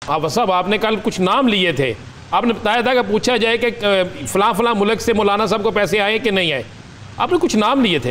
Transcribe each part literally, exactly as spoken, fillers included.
حافظ صاحب آپ نے کل کچھ نام لیے تھے, آپ نے بتایا تھا کہ پوچھا جائے کہ فلاں فلاں ملک سے مولانا صاحب کو پیسے آئے کہ نہیں آئے, آپ نے کچھ نام لیے تھے.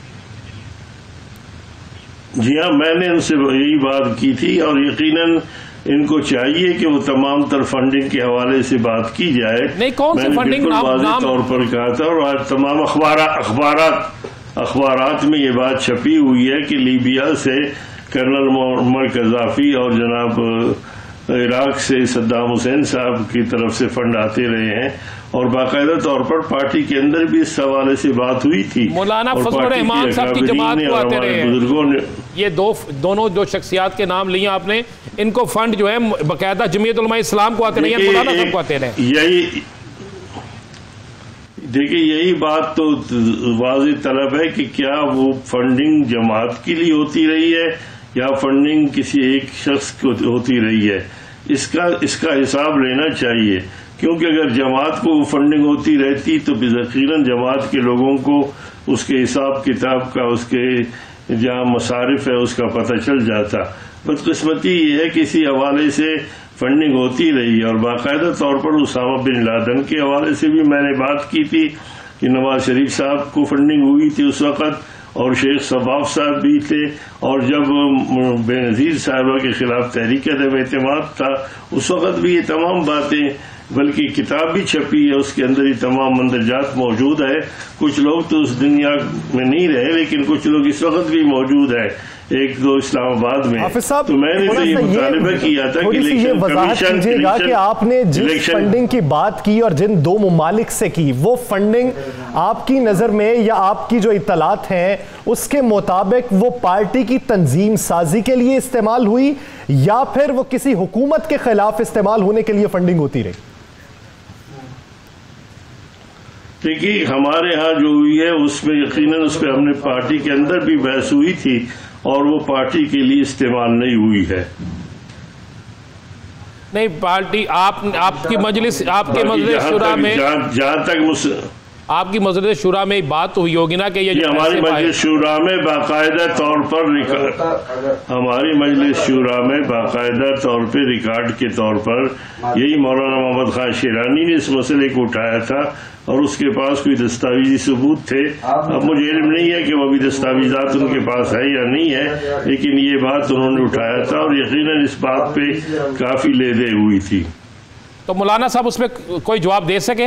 جی ہاں, میں نے ان سے یہی بات کی تھی, اور یقیناً ان کو چاہیے کہ وہ تمام تر فنڈنگ کے حوالے سے بات کی جائے. نہیں, کون سی فنڈنگ؟ بالکل واضح طور پر کہا تھا, اور آج تمام اخبارات اخبارات اخبارات میں یہ بات چھپی ہوئی ہے کہ لیبیا سے کرنل معمر قذافی اور جناب عراق سے صدام حسین صاحب کی طرف سے فنڈ آتے رہے ہیں, اور باقاعدہ طور پر پارٹی کے اندر بھی اس حوالے سے بات ہوئی تھی. مولانا فضل الرحمان صاحب کی جماعت کو آتے رہے ہیں, بزرگوں نے یہ دو دونوں جو شخصیات کے نام لیے آپ نے, ان کو فنڈ جو ہے باقاعدہ جمعیت علماء اسلام کو آتے رہے ہیں, مولانا صاحب کو آتے رہے ہیں. یہی دیکھیں, یہی بات تو واضح طلب ہے کہ کیا وہ فنڈنگ جماعت کے لیے ہوتی رہی ہے یا فنڈنگ کسی ایک شخص کو ہوتی رہی ہے. اس کا اس کا حساب لینا چاہیے, کیونکہ اگر جماعت کو فنڈنگ ہوتی رہتی تو یقیناً جماعت کے لوگوں کو اس کے حساب کتاب کا, اس کے جہاں مصارف ہے اس کا پتہ چل جاتا. بدقسمتی یہ ہے کہ اسی حوالے سے فنڈنگ ہوتی رہی, اور باقاعدہ طور پر اسامہ بن لادن کے حوالے سے بھی میں نے بات کی تھی کہ نواز شریف صاحب کو فنڈنگ ہوئی تھی اس وقت, اور شیخ صباف صاحب بھی تھے, اور جب بے نظیر صاحبہ کے خلاف تحریک عدم اعتماد تھا اس وقت بھی یہ تمام باتیں, بلکہ کتاب بھی چھپی ہے, اس کے اندر یہ تمام مندرجات موجود ہے. کچھ لوگ تو اس دنیا میں نہیں رہے, لیکن کچھ لوگ اس وقت بھی موجود ہے, ایک دو اسلام آباد میں. تو میں نے تو یہ مطالبہ کیا تھا کہ الیکشن کمیشن کیجئے گا کہ آپ نے جس فنڈنگ کی بات کی اور جن دو ممالک سے کی, وہ فنڈنگ آپ کی نظر میں یا آپ کی جو اطلاعات ہیں اس کے مطابق وہ پارٹی کی تنظیم سازی کے لیے استعمال ہوئی یا پھر وہ کسی حکومت کے خلاف استعمال ہونے کے لیے فنڈنگ ہوتی رہی؟ دیکھیے, ہمارے ہاں جو ہوئی ہے اس میں یقیناً اس پہ ہم نے پارٹی کے اندر بھی بحث ہوئی تھی, اور وہ پارٹی کے لیے استعمال نہیں ہوئی ہے. نہیں, پارٹی آپ آپ کی مجلس آپ کے مجلس شورا میں جہاں تک آپ کی مجلس شورا میں بات ہوئی ہوگی نا کہ یہ ہماری مجلس شورا میں باقاعدہ طور پر ہماری مجلس شورا میں باقاعدہ طور پہ ریکارڈ کے طور پر یہی مولانا محمد خان شیرانی نے اس مسئلے کو اٹھایا تھا, اور اس کے پاس کوئی دستاویزی ثبوت تھے. اب مجھے علم نہیں ہے کہ وہ بھی دستاویزات ان کے پاس ہے یا نہیں ہے, لیکن یہ بات انہوں نے اٹھایا تھا, اور یقیناً اس بات پہ کافی لے دے ہوئی تھی. تو مولانا صاحب اس پہ کوئی جواب دے سکے؟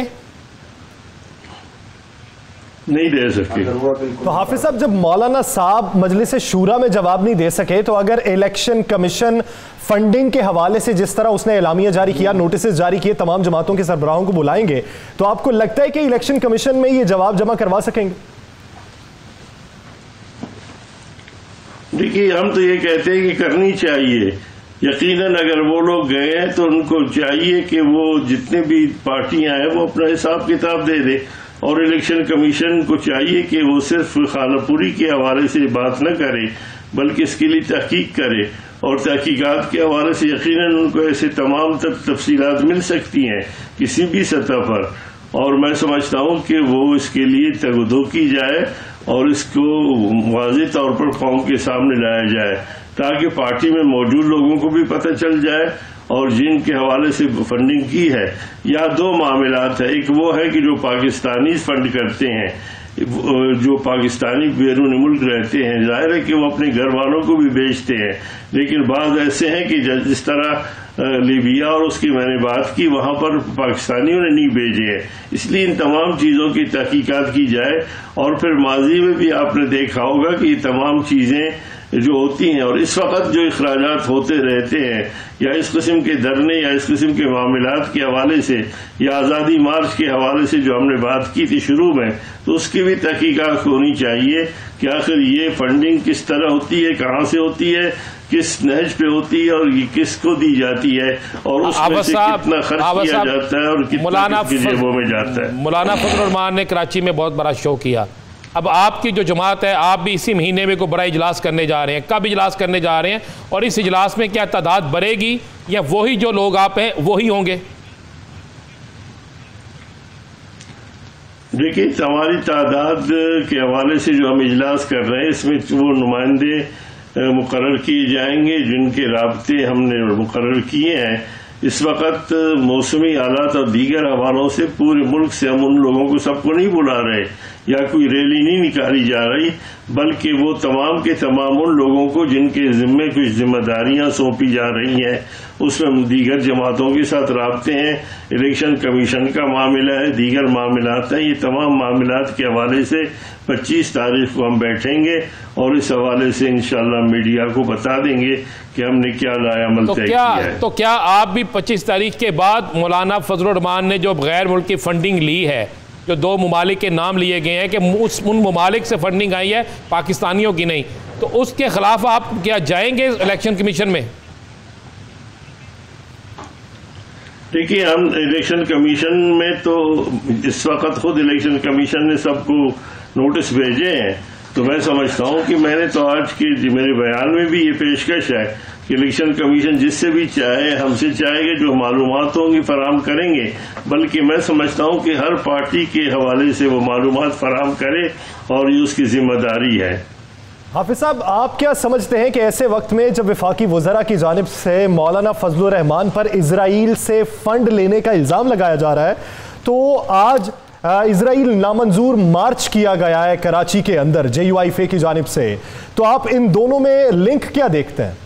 نہیں دے سکے. تو حافظ صاحب, جب مولانا صاحب مجلس شورا میں جواب نہیں دے سکے, تو اگر الیکشن کمیشن فنڈنگ کے حوالے سے جس طرح اس نے اعلامیہ جاری کیا, نوٹسز جاری کیے, تمام جماعتوں کے سربراہوں کو بلائیں گے, تو آپ کو لگتا ہے کہ الیکشن کمیشن میں یہ جواب جمع کروا سکیں گے؟ دیکھیے, ہم تو یہ کہتے ہیں کہ کرنی چاہیے. یقیناً اگر وہ لوگ گئے ہیں تو ان کو چاہیے کہ وہ جتنے بھی پارٹیاں ہیں وہ اپنا حساب کتاب دے دے, اور الیکشن کمیشن کو چاہیے کہ وہ صرف خانہ پوری کے حوالے سے بات نہ کرے, بلکہ اس کے لیے تحقیق کرے, اور تحقیقات کے حوالے سے یقیناً ان کو ایسے تمام تفصیلات مل سکتی ہیں کسی بھی سطح پر. اور میں سمجھتا ہوں کہ وہ اس کے لیے تگدو کی جائے, اور اس کو واضح طور پر قوم کے سامنے لایا جائے, تاکہ پارٹی میں موجود لوگوں کو بھی پتہ چل جائے, اور جن کے حوالے سے فنڈنگ کی ہے. یا دو معاملات ہیں, ایک وہ ہے کہ جو پاکستانی فنڈ کرتے ہیں, جو پاکستانی بیرون ملک رہتے ہیں, ظاہر ہے کہ وہ اپنے گھر والوں کو بھی بیچتے ہیں, لیکن بعض ایسے ہیں کہ جس طرح لیبیا اور اس کی میں نے بات کی, وہاں پر پاکستانیوں نے نہیں بھیجے ہیں. اس لیے ان تمام چیزوں کی تحقیقات کی جائے, اور پھر ماضی میں بھی آپ نے دیکھا ہوگا کہ یہ تمام چیزیں جو ہوتی ہیں, اور اس وقت جو اخراجات ہوتے رہتے ہیں, یا اس قسم کے دھرنے یا اس قسم کے معاملات کے حوالے سے, یا آزادی مارچ کے حوالے سے جو ہم نے بات کی تھی شروع میں, تو اس کی بھی تحقیقات ہونی چاہیے کہ آخر یہ فنڈنگ کس طرح ہوتی ہے, کہاں سے ہوتی ہے, کس نہج پہ ہوتی ہے, اور یہ کس کو دی جاتی ہے, اور اس میں سے کتنا خرچ کیا جاتا ہے, اور کتنا کس کی جیبوں میں جاتا ہے. مولانا فضل الرحمان نے کراچی میں بہت بڑا شو کیا. اب آپ کی جو جماعت ہے, آپ بھی اسی مہینے میں کوئی بڑا اجلاس کرنے جا رہے ہیں, کب اجلاس کرنے جا رہے ہیں, اور اس اجلاس میں کیا تعداد بڑھے گی یا وہی جو لوگ آپ ہیں وہی ہوں گے؟ دیکھیے, ہماری تعداد کے حوالے سے جو ہم اجلاس کر رہے ہیں, اس میں وہ نمائندے مقرر کیے جائیں گے، جن کے رابطے ہم نے مقرر کیے ہیں۔ اس وقت موسمی حالات اور دیگر حوالوں سے پورے ملک سے ہم ان لوگوں کو سب کو نہیں بلا رہے یا کوئی ریلی نہیں نکالی جا رہی، بلکہ وہ تمام کے تمام ان لوگوں کو جن کے ذمے کچھ ذمہ داریاں سونپی جا رہی ہیں، اس میں دیگر جماعتوں کے ساتھ رابطے ہیں، الیکشن کمیشن کا معاملہ ہے، دیگر معاملات ہیں۔ یہ تمام معاملات کے حوالے سے پچیس تاریخ کو ہم بیٹھیں گے اور اس حوالے سے انشاءاللہ میڈیا کو بتا دیں گے کہ ہم نے کیا رائے عمل طے کیا ہے۔ تو کیا آپ بھی پچیس تاریخ کے بعد مولانا فضل الرحمان نے جو غیر ملکی فنڈنگ لی ہے، جو دو ممالک کے نام لیے گئے ہیں کہ ان ممالک سے فنڈنگ آئی ہے پاکستانیوں کی نہیں، تو اس کے خلاف آپ کیا جائیں گے الیکشن کمیشن میں؟ دیکھیے، ہم الیکشن کمیشن میں تو اس وقت خود الیکشن کمیشن نے سب کو نوٹس بھیجے ہیں، تو میں سمجھتا ہوں کہ میں نے تو آج کے میرے بیان میں بھی یہ پیشکش ہے کہ الیکشن کمیشن جس سے بھی چاہے ہم سے چاہے گے جو معلومات ہوں گی فراہم کریں گے، بلکہ میں سمجھتا ہوں کہ ہر پارٹی کے حوالے سے وہ معلومات فراہم کرے اور یہ اس کی ذمہ داری ہے۔ حافظ صاحب، آپ کیا سمجھتے ہیں کہ ایسے وقت میں جب وفاقی وزراء کی جانب سے مولانا فضل الرحمان پر اسرائیل سے فنڈ لینے کا الزام لگایا جا رہا ہے، تو آج اسرائیل نامنظور مارچ کیا گیا ہے کراچی کے اندر جے یو آئی ایف اے کی جانب سے، تو آپ ان دونوں میں لنک کیا دیکھتے ہیں؟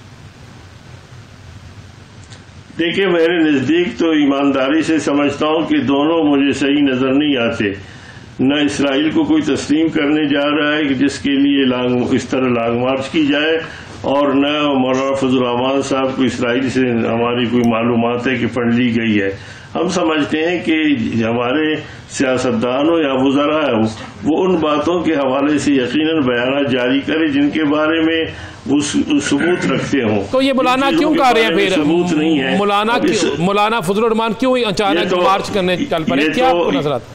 دیکھیں، میرے نزدیک تو ایمانداری سے سمجھتا ہوں کہ دونوں مجھے صحیح نظر نہیں آتے۔ نہ اسرائیل کو کوئی تسلیم کرنے جا رہا ہے کہ جس کے لیے لانگ اس طرح لانگ مارچ کی جائے، اور نہ مولانا فضل الرحمان صاحب کو اسرائیل سے ہماری کوئی معلومات ہے کہ فنڈ لی گئی ہے۔ ہم سمجھتے ہیں کہ ہمارے سیاستدان ہو یا وزراء ہو، وہ ان باتوں کے حوالے سے یقیناً بیانات جاری کرے جن کے بارے میں وہ ثبوت رکھتے ہوں۔ تو یہ مولانا کیوں کہہ رہے ہیں پھر ثبوت نہیں ہے؟ مولانا مولانا فضل الرحمان کیوں اچانک مارچ کرنے چل پڑے؟ کیا آپ کو نظرات؟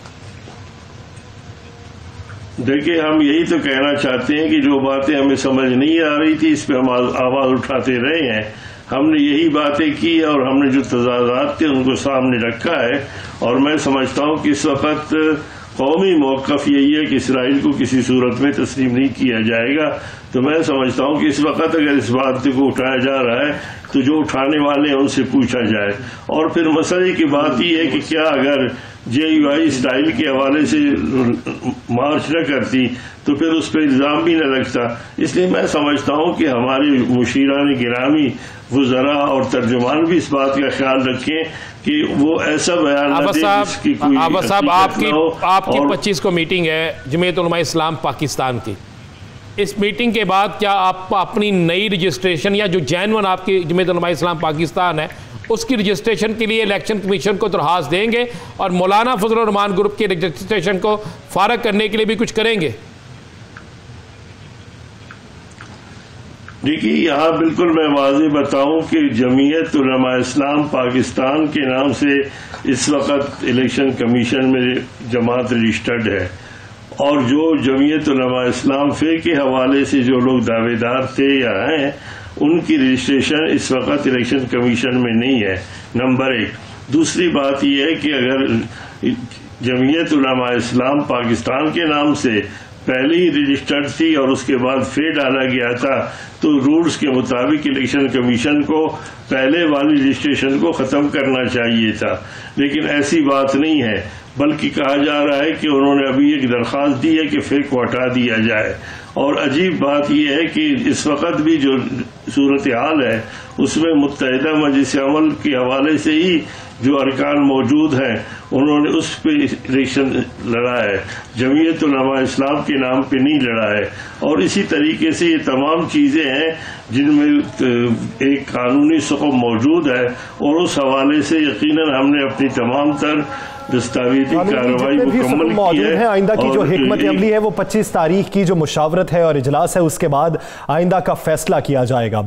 دیکھیں، ہم یہی تو کہنا چاہتے ہیں کہ جو باتیں ہمیں سمجھ نہیں آ رہی تھی اس پہ ہم آواز اٹھاتے رہے ہیں، ہم نے یہی باتیں کی اور ہم نے جو تضادات تھے ان کو سامنے رکھا ہے، اور میں سمجھتا ہوں کہ اس وقت قومی موقف یہی ہے کہ اسرائیل کو کسی صورت میں تسلیم نہیں کیا جائے گا۔ تو میں سمجھتا ہوں کہ اس وقت اگر اس بات کو اٹھایا جا رہا ہے تو جو اٹھانے والے ہیں ان سے پوچھا جائے، اور پھر مسئلے کی بات یہ ہے کہ کیا اگر جے یو آئی اسرائیل کے حوالے سے مارچ نہ کرتی تو پھر اس پہ الزام بھی نہ لگتا۔ اس لیے میں سمجھتا ہوں کہ ہمارے مشیران گرامی وزراء اور ترجمان بھی اس بات کا خیال رکھیں کہ وہ ایسا بیان نہ دیں جس کی کوئی حقیقت نہ ہو۔ آپ کی پچیس کو میٹنگ ہے جمعیت علماء اسلام پاکستان کی، اس میٹنگ کے بعد کیا آپ اپنی نئی رجسٹریشن یا جو جینون آپ کی جمعیت علماء اسلام پاکستان ہے اس کی رجسٹریشن کے لیے الیکشن کمیشن کو درخواست دیں گے اور مولانا فضل الرحمان گروپ کی رجسٹریشن کو فارغ کرنے کے لیے بھی کچھ کریں گے؟ دیکھیے، یہاں بالکل میں واضح بتاؤں کہ جمعیت علماء اسلام پاکستان کے نام سے اس وقت الیکشن کمیشن میں جماعت رجسٹرڈ ہے، اور جو جمعیت علماء اسلام فے کے حوالے سے جو لوگ دعوے دار تھے یا ہیں ان کی رجسٹریشن اس وقت الیکشن کمیشن میں نہیں ہے، نمبر ایک۔ دوسری بات یہ ہے کہ اگر جمعیت علماء اسلام پاکستان کے نام سے پہلے ہی رجسٹرڈ تھی اور اس کے بعد فے ڈالا گیا تھا تو رولز کے مطابق الیکشن کمیشن کو پہلے والی رجسٹریشن کو ختم کرنا چاہیے تھا، لیکن ایسی بات نہیں ہے، بلکہ کہا جا رہا ہے کہ انہوں نے ابھی ایک درخواست دی ہے کہ فے کو ہٹا دیا جائے۔ اور عجیب بات یہ ہے کہ اس وقت بھی جو صورتحال ہے اس میں متحدہ مجلس عمل کے حوالے سے ہی جو ارکان موجود ہیں انہوں نے اس پہ الیکشن لڑا ہے، جمعیت علماء اسلام کے نام پہ نہیں لڑا ہے۔ اور اسی طریقے سے یہ تمام چیزیں ہیں جن میں ایک قانونی ثقب موجود ہے، اور اس حوالے سے یقیناً ہم نے اپنی تمام تر دستاویزی کارروائی مکمل کی ہے۔ آئندہ کی جو حکمت عملی ہے وہ پچیس تاریخ کی جو مشاورت ہے اور اجلاس ہے اس کے بعد آئندہ کا فیصلہ کیا جائے گا۔